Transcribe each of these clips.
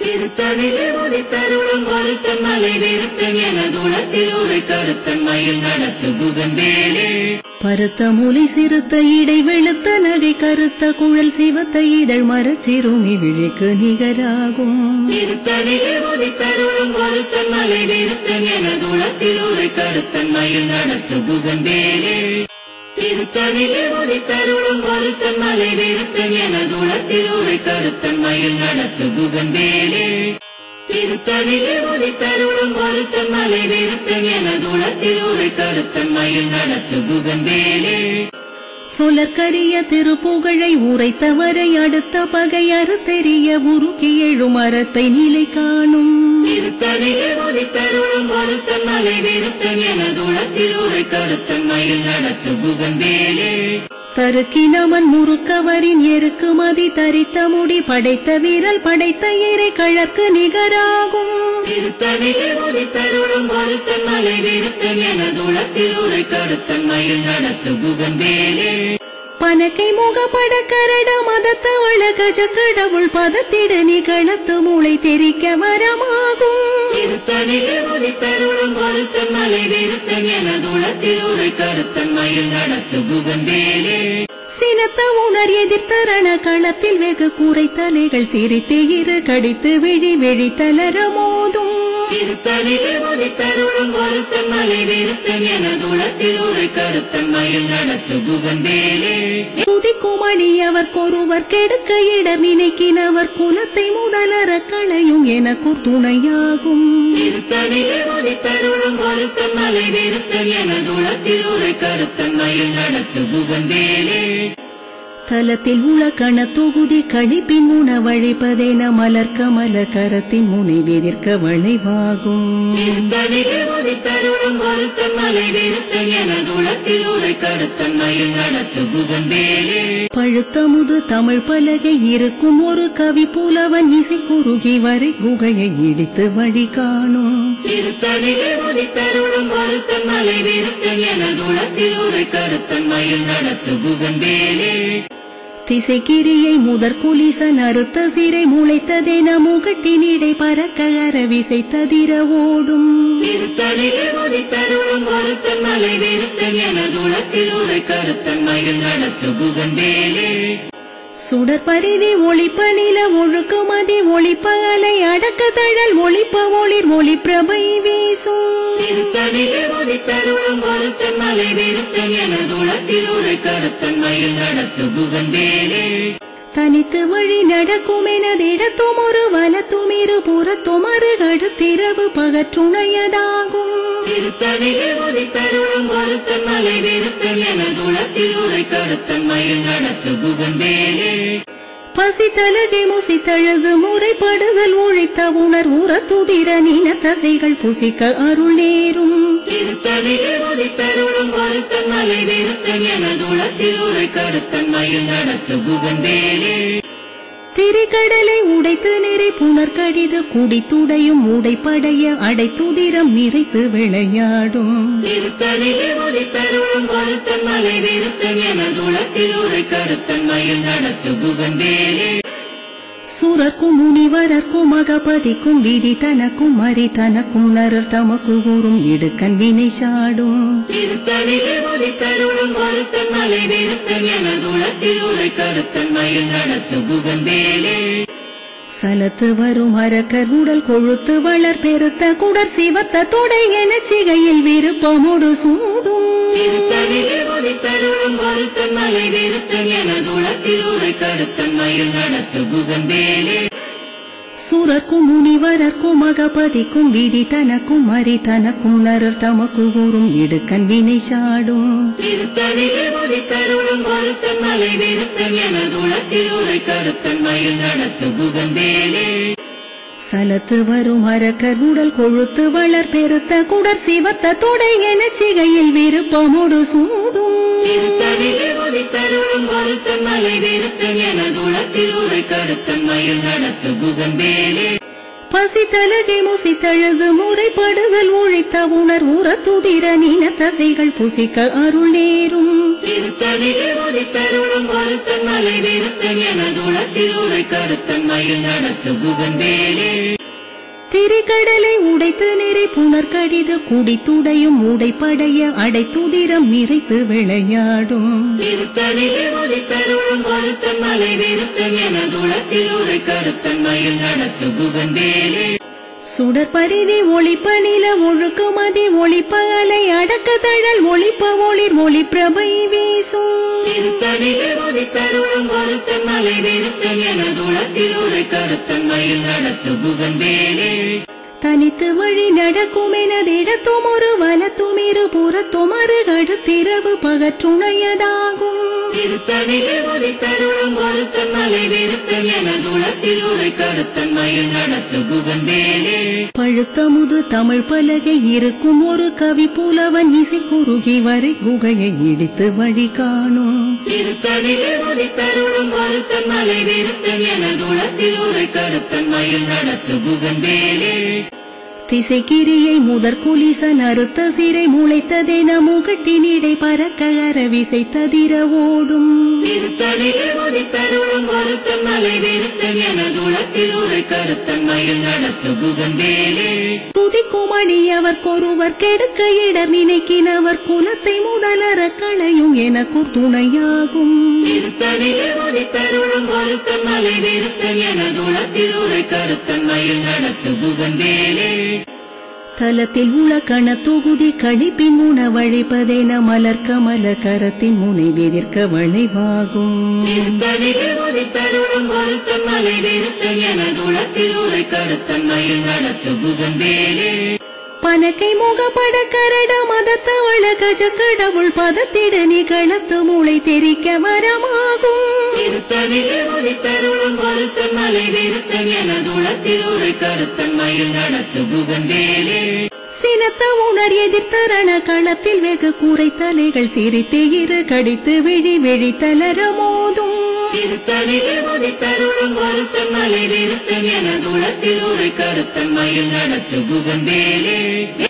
திருத்தணிலே உதித்தருளும் ஒருத்தன் மலை வெறுத்தன் எனதுளத்தில் உரை கருத்தன் மயில் நடத்து குகன்பேலே பருத்த மூலி சிறுத்த இடை வெளுத்த நகை கருத்த குழல் சிவத்த இதழ் மரச்சிறுமி விழிக்கு நிகராகும் திருத்தணிலே உதித்தருளும் ஒருத்தன் மலை வெறுத்தன் எனதுளத்தில் உரை கருத்தன் மயில் நடத்து குகன்பேலே திருத்தணிலே உதித்தருளும் ஒருத்தன் மலை வெறுத்தன் எனதுளத்தில் உரை கருத்தன் மயில் நடத்து குகன்பேலே திருத்தணிலே உதித்தருளும் ஒருத்தன் மலை வெறுத்தன் எனதுளத்தில் உரை கருத்தன் மயில் நடத்து குகன்பேலே சொலற்கரிய திருப்புகழை உரைத்தவரை அடுத்த பகை அறுத்தெறிய உருக்கி எழும் மரத்தை நிலை காணும் திருத்தணிலே உதித்தருளும் ஒருத்தன் மலை வெறுத்தன் எனதுளத்தில் உரை கருத்தன் மயில் நடத்து குகன்பேலே தருக்கினவன் முறுக்கவரின் எருக்கு மதி தரித்த முடி படைத்த வீரல் படைத்த இறை கழற்கு நிகராகும் திருத்தணிலே உதித்தருளும் ஒருத்தன் மலை வெறுத்தன் எனதுளத்தில் உரை கருத்தன் மயில் நடத்து குகன்பேலே பனக்கை முகப்பட கரட மதத்தவள கஜ கடவுள் பதத்திடு நிகழத்து மூளை தெரிக்க வரமாகும் திருத்தணிலே உதித்தருளும் ஒருத்தன் மலை வெறுத்தன் எனதுளத்தில் உரை கருத்தன் மயில் நடத்து குகன்பேலே சினத்த உணர் எதிர்த்தரண களத்தில் வெகு குறைத்தலைகள் சிரித்து இரு கடித்து விழி விழி தளர மோதும் திருத்தணிலே உதித்தருளும் ஒருத்தன் மலை வெறுத்தன் எனதுளத்தில் உரை கருத்தன் மயில் நடத்து குகன்பேலே துதிக்குமணி அவர்க்கொருவர் கெடுக்க இடர் நினைக்கினவர் குலத்தை முதலற களையும் எனக்கூர் துணையாகும் திருத்தணிலே உதித்தருளும் ஒருத்தன் மலை வெறுத்தன் எனதுளத்தில் உரை கருத்தன் மயில் நடத்து குகன்பேலே தலத்தில் உள கண தொகுதி கழிப்பின் உணவழிப்பதென மலர்க்க மலர் கரத்தின் முனை வெதிர்க்க வளைவாகும் திருத்தணிலே உதித்தருளும் ஒருத்தன் மலை வெறுத்தன் எனதுளத்தில் உரை கருத்தன் மயில் நடத்து குகன்பேலே பழுத்தமுது தமிழ் பலகை இருக்கும் ஒரு கவி புலவன் இசை குறுகி வரை குகையை இடித்து வழி காணும் திருத்தணிலே உதித்தருளும் ஒருத்தன் மலை வெறுத்தன் எனதுளத்தில் உரை கருத்தன் மயில் நடத்து குகன்பேலே திசைக்கிரியை முதற் குலிசன் அறுத்த சிறை முளைத்ததென முகட்டினிடை பறக்க அரவிசை ததிர ஓடும் திருத்தணிலே உதித்தருளும் ஒருத்தன் மலை வெறுத்தன் எனதுளத்தில் உரை கருத்தன் மயில் நடத்து குகன்பேலே சுடற்பரிதி ஒளிப்ப நில ஒழுக்குமதி ஒளிப்ப அலை அடக்க தழல் ஒளிப்ப ஒளிர் ஒளி பிரபை வீசும் திருத்தணிலே உதித்தருளும் ஒருத்தன் மலை வெறுத்தன் எனதுளத்தில் உரை கருத்தன் மயில் நடத்து குகன்பேலே தனித்து வழி நடக்கும் எனதிடத்தும் ஒரு வலத்தும் இரு புறத்தும் அருகடுத்திரவு பகற்றுணையதாகும் திருத்தணிலே உதித்தருளும் ஒருத்தன் மலை வெறுத்தன் எனதுளத்தில் உரை கருத்தன் மயில் நடத்து குகன்பேலே பசித்தலகை முசித்தழுது முறைப்படுதல் உழைத்த உணர் உற துதிர நீன தசைகள் புசிக்க அருள் நேரும் திருத்தணிலே உதித்தருளும் ஒருத்தன் மலை வெறுத்தன் எனதுளத்தில் உரை கருத்தன் மயில் நடத்து குகன்பேலே திரிகடலை உடைத்து நிறை புனர் கடிது குடித்துடையும் உடைப்படைய அடைத்துதிரம் நிறைத்து விளையாடும் திருத்தணிலே உதித்தருளும் ஒருத்தன் மலை வெறுத்தன் எனதுளத்தில் உரை கருத்தன் மயில் நடத்து குகன்பேலே சுரர்க்கும் முனிவரர்க்கும் மகபதிக்கும் விதி தனக்கும் மறி தனக்கும் நரர் தமக்கு கூறும் இடுக்கண் வினை சாடும் திருத்தணிலே உதித்தருளும் ஒருத்தன் மலை வெறுத்தன் எனதுளத்தில் உரை கருத்தன் மயில் நடத்து குகன்பேலே சலத்து வரும் அரக்கர் உடல் கொழுத்து வளர் பெருத்த குடர் சிவத்த தொடை என சிகையில் விருப்பமுடு சூடும் திருத்தணிலே உதித்தருளும் ஒருத்தன் மலை வெறுத்தன் எனதுளத்தில் உரை கருத்தன் மயில் நடத்து குகன்பேலே சுரர்க்கும் முனிவரர்க்கும் மகபதிக்கும் விதி தனக்கும் மறி தனக்கும் நரர் தமக்கு கூறும் இடுக்கண் வினை சாடும் திருத்தணிலே உதித்தருளும் ஒருத்தன் மலை வெறுத்தன் எனதுளத்தில் உரை கருத்தன் மயில் நடத்து குகன்பேலே சலத்து வரும் அரக்கர் உடல் கொழுத்து வளர் பெருத்த குடர் சிவத்த தொடை என சிகையில் விருப்பமுடு சூடும் திருத்தணிலே உதித்தருளும் ஒருத்தன் மலை வெறுத்தன் எனதுளத்தில் உரை கருத்தன் மயில் நடத்து குகன்பேலே பசித்தலகை முசித்தழுது முறைப்படுதல் ஒழித்த உணர் உற துதிர நீன தசைகள் புசிக்க அருள் நேரும் திருத்தணிலே உதித்தருளும் ஒருத்தன் மலை வெறுத்தன் எனதுளத்தில் உரை கருத்தன் மயில் நடத்து குகந்தேலே திரிகடலை உடைத்து நிறை புனர் கடிது குடித்துடையும் உடைப்படைய அடைத்துதிரம் நிறைத்து விளையாடும் திருத்தணிலே உதித்தருளும் ஒருத்தன் மலை வெறுத்தன் எனதுளத்தில் உரை கருத்தன் மயில் நடத்து குகந்தேலே சுடற்பரிதி ஒளிப்ப நில ஒழுக்குமதி ஒளிப்ப அலை அடக்க தழல் ஒளிப்ப ஒளிர் ஒளி பிரபை வீசும் திருத்தணிலே உதித்தருளும் ஒருத்தன் மலை வெறுத்தன் எனதுளத்தில் உரை கருத்தன் மயில் நடத்து குகந்தேலே தனித்து வழி நடக்கும் எனதிடத்தும் ஒரு வலத்தும் இரு புறத்தும் அருகடுத்திரவு பகற்றுணையதாகும் திருத்தணிலே உதித்தருளும் ஒருத்தன் மலை வெறுத்தன் எனதுளத்தில் உரை கருத்தன் மயில் நடத்து குகந்தேலே பழுத்தமுது தமிழ் பலகை இருக்கும் ஒரு கவி புலவன் இசை குறுகி வரை குகையை இடித்து வழி காணும் திருத்தணிலே உதித்தருளும் ஒருத்தன் மலை வெறுத்தன் எனதுளத்தில் உரை கருத்தன் மயில் நடத்து குகந்தேலே திசைக்கிரியை முதற் குலிசன் அறுத்த சிறை முளைத்ததென முகட்டினிடை பறக்க அரவிசை ததிர ஓடும் திருத்தணிலே உதித்தருளும் ஒருத்தன் மலை வெறுத்தன் எனதுளத்தில் உரை கருத்தன் மயில் நடத்து குகந்தேலே துதிக்கும் அடியவர்க்கொருவர் கெடுக்க இடர் நினைக்கினவர் குலத்தை முதலற களையும் எனக்கு துணையாகும் திருத்தணிலே உதித்தருளும் ஒருத்தன் மலை வெறுத்தன் எனதுளத்தில் உரை கருத்தன் மயில் நடத்து குகந்தேலே தலத்தில் உள்ள கண தொகுதி கழிப்பின் உணவழிப்பதென மலர்க்க மல கரத்தின் முனை வெதிர்க்க வளைவாகும் திருத்தணிலே உதித்தருளும் ஒருத்தன் மலை வெறுத்தன் எனதுளத்தில் உரை கருத்தன் மயில் நடத்து குகந்தேலே பனக்கை முகப்பட கரட மதத்தவள கஜ கடவுள் பதத்திட நிகழத்து மூளை தெரிக்க வரமாகும் திருத்தணிலே உதித்தருளும் ஒருத்தன் மலை வெறுத்தன் எனதுளத்தில் உரை கருத்தன் மயில் நடத்து குகந்தேலே சினத்த உணர் எதிர்த்தரண களத்தில் வெகு குறைத்தலைகள் சிரித்து இரு கடித்து விழி விழி தளர மோதும் திருத்தணிலே உதித்தருளும் ஒருத்தன் மலை வெறுத்தன் எனதுளத்தில் உரை கருத்தன் மயில் நடத்து குகந்தேலே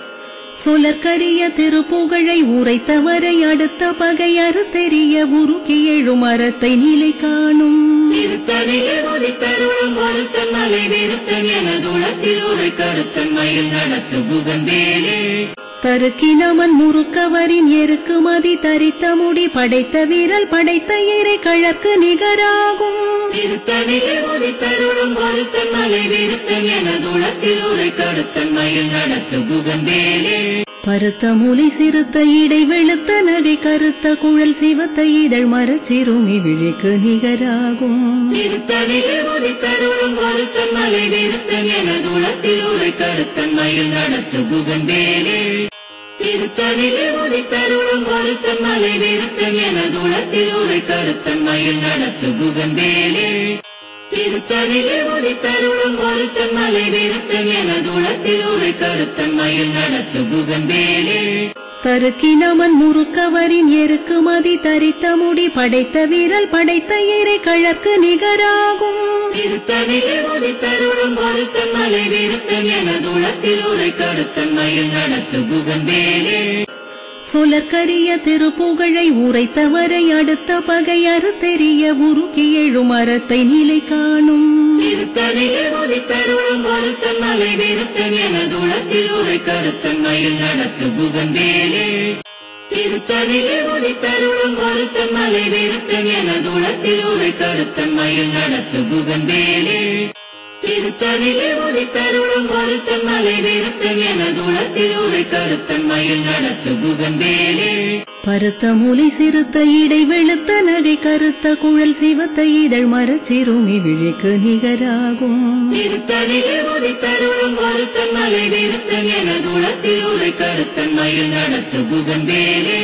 சொலற்கரிய திருப்புகழை உரைத்தவரை அடுத்த பகை அறுத்தெறிய உருக்கி எழும் அறத்தை நிலை காணும் திருத்தணிலே உதித்தருளும் ஒருத்தன் மலை வெறுத்தன் எனதுளத்தில் உரை கருத்தன் மயில் நடத்து குகந்தேலே தருக்கினமன் முறுக்கவரின் எருக்கு மதி தரித்த முடி படைத்த வீரல் படைத்த இறை கழற்கு நிகராகும் திருத்தணிலே உதித்தருளும் ஒருத்தன் மலை வெறுத்தன் எனதுளத்தில் உரை கருத்தன் மயில் நடத்து குகந்தேலே பருத்த மூலி சிறுத்த இடை வெளுத்த நகை கருத்த குழல் சிவத்த இதழ் மரச்சிறுமி விழிக்கு நிகராகும் திருத்தணிலே உதித்தருளும் ஒருத்தன் மலை வெறுத்தன் எனதுளத்தில் உரை கருத்தன் மயில் நடத்து குகந்தேலே திருத்தணிலே உதித்தருளும் ஒருத்தன் மலை வெறுத்தன் எனதுளத்தில் உரை கருத்தன் மயில் நடத்து குகந்தேலே திருத்தணிலே உதித்தருளும் ஒருத்தன் மலை வெறுத்தன் எனதுளத்தில் உரை கருத்தன் மயில் நடத்து குகந்தேலே தருக்கினமன் முறுக்கவரின் எருக்கு மதி தரித்த முடி படைத்த வீரல் படைத்த இறை கழற்கு நிகராகும் திருத்தணிலே உதித்தருளும் ஒருத்தன் மலை வெறுத்தன் எனதுளத்தில் உரை கருத்தன் மயில் நடத்து குகந்தேலே சொலற்கரிய திருப்புகழை உரைத்தவரை அடுத்த பகை அறுத்தெறிய உருக்கி எழும் அறத்தை நிலை காணும் திருத்தணிலே உதித்தருளும் ஒருத்தன் மலை வெறுத்தன் எனதுளத்தில் உரை கருத்தன் மயில் நடத்து குகந்தேலே திருத்தணிலே உதித்தருளும் ஒருத்தன் மலை வெறுத்தன் எனதுளத்தில் உரை கருத்தன் மயில் நடத்து குகந்தேலே திருத்தணிலே உதித்தருளும் ஒருத்தன் மலை வெறுத்தன் எனதுளத்தில் உரை கருத்தன் மயில் நடத்து குகந்தேலே பருத்த மூலி சிறுத்த இடை வெளுத்த நகை கருத்த குழல் சிவத்த இதழ் மரச்சிறுமி விழிக்கு நிகராகும் திருத்தணிலே உதித்தருளும் ஒருத்தன் மலை வெறுத்தன் எனதுளத்தில் உரை கருத்தன் மயில் நடத்து குகந்தேலே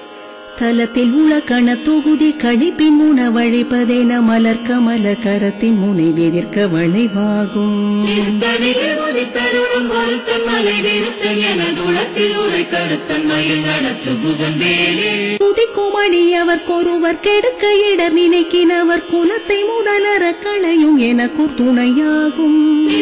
தலத்தில் உள்ள கண தொகுதி கழிப்பின் உணவழிப்பதென மலர்க்க மல கரத்தின் முனை வெதிர்க்க வளைவாகும் திருத்தணிலே உதித்தருளும் ஒருத்தன் மலை வெறுத்தன் எனதுளத்தில் உரை கருத்தன் மயில் நடத்து குகந்தேலே துதிக்கும் அடியவர்க்கொருவர் கெடுக்க இடர் நினைக்கினவர் குலத்தை முதலற களையும் எனக்கு துணையாகும்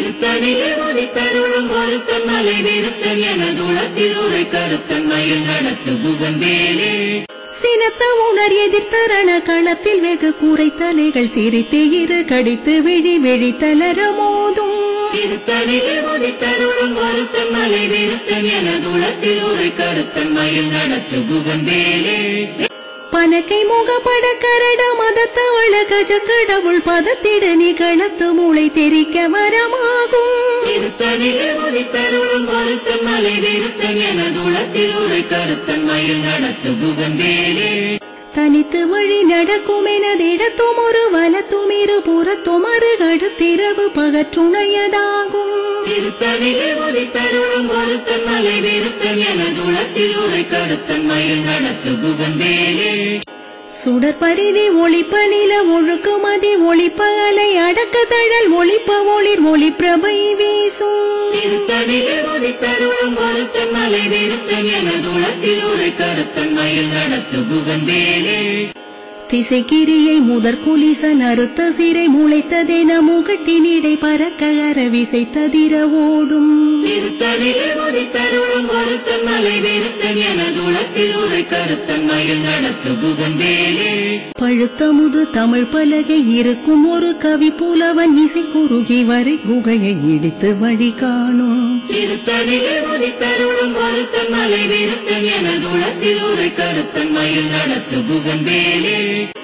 திருத்தணிலே உதித்தருளும் ஒருத்தன் மலை வெறுத்தன் எனதுளத்தில் உரை கருத்தன் மயில் நடத்து புகந்தேலே சினத்த உணர் எதிர்த்தரண களத்தில் வெகு கூரை தலைகள் சிரித்து இரு கடித்து விழி விழி தளர மோதும் திருத்தணிலே உதித்தருளும் ஒருத்தன் மலை வெறுத்தன் எனதுளத்தில் உரை கருத்தன் மயில் நடத்து புகந்தேலே பனக்கை முகப்பட கரட மதத்தவள கஜ கடவுள் பதத்திட நிகழத்து மூளை தெரிக்க வரமாகும் திருத்தணிலே உதித்தருளும் ஒருத்தன் மலை வெறுத்தன் எனதுளத்தில் உரை கருத்தன் மயில் நடத்து புகந்தேலே தனித்து வழி நடக்கும் எனதிடத்தும் ஒரு வலத்தும் இரு புறத்தும் அருகடுத்திரவு பகற்றுணையதாகும் திருத்தணிலே உதித்தருளும் ஒருத்தன் மலை வெறுத்தன் எனதுளத்தில் உரை கருத்தன் மயில் நடத்து புகந்தேலே சுடர் பரிதி ஒளிப்ப நில ஒழுக்கு மதி ஒளிப்ப அலை அடக்க தழல் ஒளிப்ப ஒளிர் ஒளி பிரபை வீசும் திருத்தணிலே உதித்தருளும் ஒருத்தன் மலை வெறுத்தன் எனதுளத்தில் உரை கருத்தன் மயில் நடத்து புகந்தேலே திசைக்கிரியை முதற் குலிசன் அறுத்த சிறை முளைத்ததென முகட்டினிடை பறக்க அரவிசை ததிர ஓடும் திருத்தணிலே உதித்தருளும் ஒருத்தன் மலை வெறுத்தன் எனதுளத்தில் உரை கருத்தன் மயில் நடத்து புகந்தேலே பழுத்தமுது தமிழ் பலகை இருக்கும் ஒரு கவி புலவன் இசை குறுகி வரை குகையை இடித்து வழி காணும் திருத்தணிலே உதித்தருளும் ஒருத்தன் மலை வெறுத்தன் எனதுளத்தில் உரை கருத்தன் மயில் நடத்து புகந்தேலே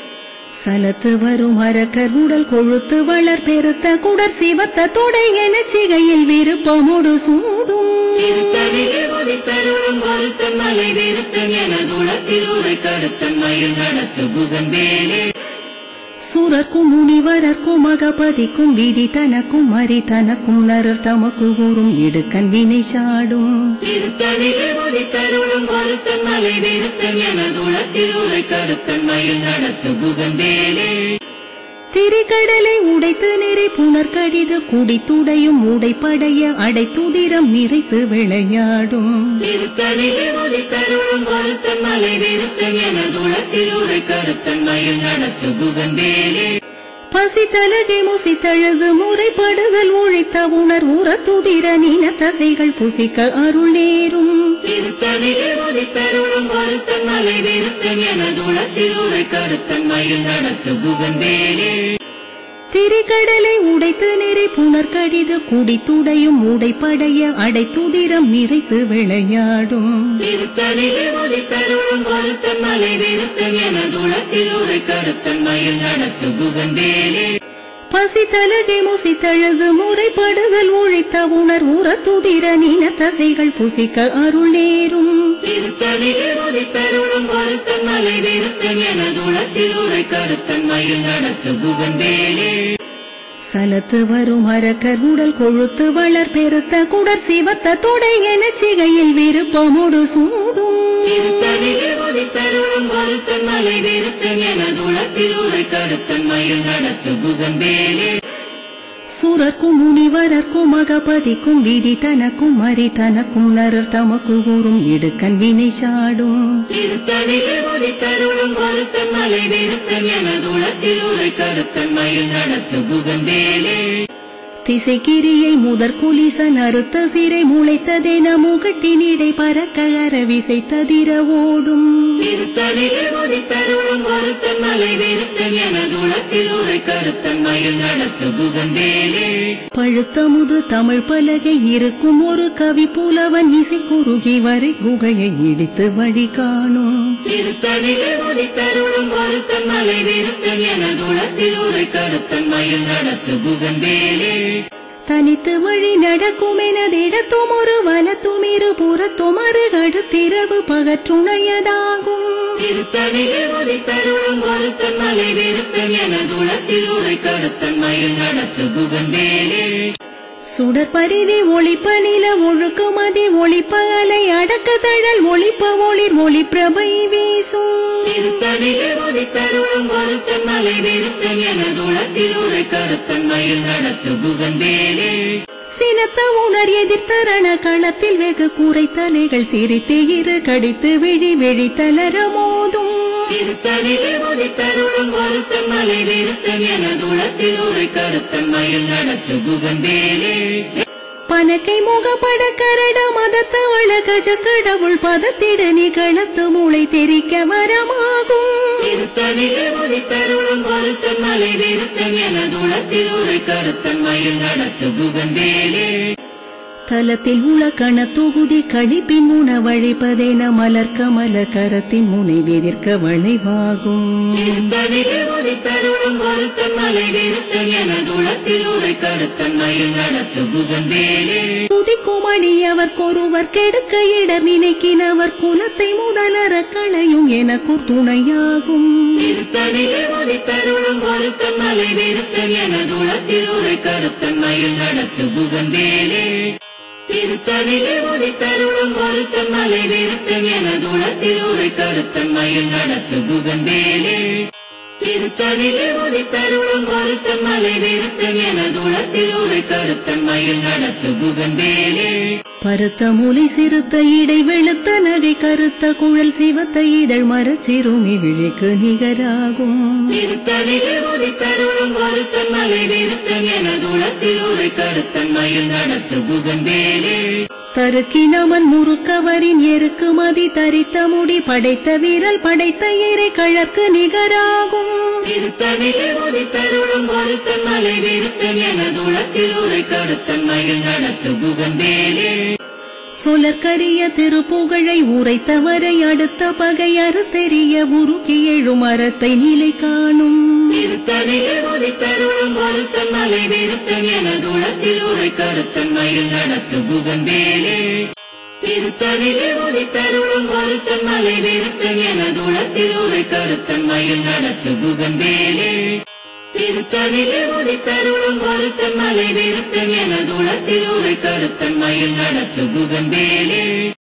சலத்து வரும் அரக்கர் உடல் கொழுத்து வளர் பெருத்த குடர் சிவத்த தொடை என சிகையில் விருப்பமுடு சூடும் திருத்தணிலே உதித்தருளும் ஒருத்தன் மலை வெறுத்தன் எனதுளத்தில் உரை கருத்தன் மயில் நடத்து புகந்தேலே சூரர்க்கும் முனிவரர்க்கும் மகபதிக்கும் விதி தனக்கும் மறி தனக்கும் நரர் தமக்கு கூறும் இடுக்கன் வினை சாடும் திருத்தணிலே உதித்தருளும் ஒருத்தன் மலை வெறுத்தன் எனதுளத்தில் உரை கருத்தன் மயில் நடத்து புகந்தேலே திரிகடலை உடைத்து நிறை புனர் கடிது குடித்துடையும் உடைப்படைய அடைத்துதிரம் நிறைத்து விளையாடும் திருத்தணிலே உதித்தருளும் ஒருத்தன் மலை வெறுத்தன் எனதுளத்தில் உரை கருத்தன் மயில் நடத்து புகந்தேலே பசி தலகை முசி தழுது முறைப்படுதல் ஒழித்த உணர் உற துதிர நீன தசைகள் புசிக்க அருள் நேரும் திருத்தணிலே உதித்தருளும் ஒருத்தன் மலை வெறுத்தன் எனதுளத்தில் உரை கருத்தன் மயில் நடத்து புகந்தேலே திரிகடலை உடைத்து நிறை புனர் கடிது குடித்துடையும் உடைப்படைய அடைத்துதிரம் நிறைத்து விளையாடும் திருத்தணிலே உதித்தருளும் ஒருத்தன் மலை வெறுத்தன் எனதுளத்தில் உரை கருத்தன் மயில் நடத்து புகந்தேலே பசி தலகை முசி தழுது முறைப்படுதல் ஒழித்த உணர் உற துதிர நீன தசைகள் புசிக்க அருள் நேரும் திருத்தணிலே உதித்தருளும் ஒருத்தன் மலை வெறுத்தன் எனதுளத்தில் உரை கருத்தன் மயில் நடத்து புகந்தேலே சலத்து வரும் அரக்கர் உடல் கொழுத்து வளர் பெருத்த குடர் சிவத்த தொடை என சிகையில் விருப்பமுடு சூடும் திருத்தணிலே உதித்தருளும் ஒருத்தன் மலை வெறுத்தன் எனதுளத்தில் உரை கருத்தன் மயில் நடத்து புகந்தேலே சூரர்க்கும் முனிவரர்க்கும் மகபதிக்கும் விதி தனக்கும் மறி தனக்கும் நரர் தமக்கு கூறும் இடுக்கன் வினை சாடும் திருத்தணிலே உதித்தருளும் ஒருத்தன் மலை வெறுத்தன் எனதுளத்தில் உரை கருத்தன் மயில் நடத்து புகந்தேலே திசைக்கிரியை முதற் குலிசன் அறுத்த சிறை முளைத்ததென முகட்டினிடை பறக்க அரவிசை ததிர ஓடும் திருத்தணிலே உதித்தருளும் ஒருத்தன் மலை வெறுத்தன் எனதுளத்தில் உரை கருத்தன் மயில் நடத்து புகந்தேலே பழுத்தமுது தமிழ் பலகை இருக்கும் ஒரு கவி புலவன் இசை குறுகி வரை குகையை இடித்து வழி காணும் திருத்தணிலே உதித்தருளும் ஒருத்தன் மலை வெறுத்தன் எனதுளத்தில் உரை கருத்தன் மயில் நடத்து புகந்தேலே தனித்து வழி நடக்கும் எனதிடத்தும் ஒரு வலத்தும் இரு புறத்தும் அருகடுத்திரவு பகற்றுணையதாகும் திருத்தணிலே உதித்தருளும் ஒருத்தன் மலை வெறுத்தன் எனதுளத்தில் உரை கருத்தன் மயில் நடத்து புகந்தேலே சுடர் பரிதி ஒளிப்ப நில ஒழுக்கு மதி ஒளிப்ப அலை அடக்க தழல் ஒளிப்ப ஒளிர் ஒளி பிரபை வீசும் திருத்தணிலே உதித்தருளும் ஒருத்தன் மலை வெறுத்தன் எனதுளத்தில் உரை கருத்தன் மயில் நடத்து புகந்தேலே சினத்த உணர் எதிர்த்தரண களத்தில் வெகு கூரை தலைகள் சிரித்து இரு கடித்து விழி விழி தளர மோதும் திருத்தணிலே உதித்தருளும் ஒருத்தன் மலை விருத்தன் எனதுளத்தில் உரை கருத்தன் மயில் நடத்து குகன் வேலே பனக்கை முகப்பட கரட மதத்தவள கஜ கடவுள் பதத்திட நிகழத்து மூளை தெரிக்க வரமாகும் திருத்தணிலே உதித்தருளும் ஒருத்தன் மலை விருத்தன் எனதுளத்தில் உரை கருத்தன் மயில் நடத்து குகன் வேலே தலத்தில் உள கண தொகுதி கழிப்பின் உணவழிப்பதென மலர் கமல கரத்தின் முனை வெதிர்க்க வளைவாகும் திருத்தணிலே உதித்தருளும் ஒருத்தன் மலை விருத்தன் எனதுளத்தில் உரை கருத்தன் மயில் நடத்து குகன் வேலே துதிக்கும் அடியவர்க்கொருவர் கெடுக்க இடர் நினைக்கினவர் குலத்தை முதலற களையும் எனக்கூர் துணையாகும் திருத்தணிலே உதித்தருளும் ஒருத்தன் மலை விருத்தன் எனதுளத்தில் உரை கருத்தன் மயில் நடத்து குகன் வேலே திருத்தணிலே உதித்தருளும் ஒருத்தன் மலை விருத்தன் எனதுளத்தில் உரை கருத்தன் மயில் நடத்து குகன் வேலே திருத்தணிலே உதித்தருளும் ஒருத்தன் மலை விருத்தன் எனதுளத்தில் உரை கருத்தன் மயில் நடத்து குகன் வேலே பருத்த மூலை சிறுத்த இடை வெளுத்த நகை கருத்த குழல் சிவத்த இதழ் மரச்சிறுமி விழிக்கு நிகராகும் திருத்தணிலே உதித்தருளும் ஒருத்தன் மலை விருத்தன் எனதுளத்தில் உரை கருத்தன் மயில் நடத்து குகன் வேலே தருக்கினவன் முறுக்கவரின் எருக்கு மதி தரித்த முடி படைத்த வீரல் படைத்த இறை கழற்கு நிகராகும் திருத்தணிலே உதித்தருளும் ஒருத்தன் மலை விருத்தன் எனதுளத்தில் உரை கருத்தன் மயில் நடத்து குகன் வேலே சொலற்கரிய திருப்புகழை உரைத்தவரை அடுத்த பகை அறுத்தெறிய உருக்கி எழும் மரத்தை நிலை காணும் திருத்தணிலே உதித்தருளும் ஒருத்தன் மலை விருத்தன் எனதுளத்தில் உரை கருத்தன் மயில் நடத்து குகன் வேலே திருத்தணிலே உதித்தருளும் ஒருத்தன் மலை விருத்தன் எனதுளத்தில் உரை கருத்தன் மயில் நடத்து குகன் வேலே திருத்தணிலே உதித்தருளும் ஒருத்தன் மலை விருத்தன் எனதுளத்தில் உரை கருத்தன் மயில் நடத்து குகன் வேலே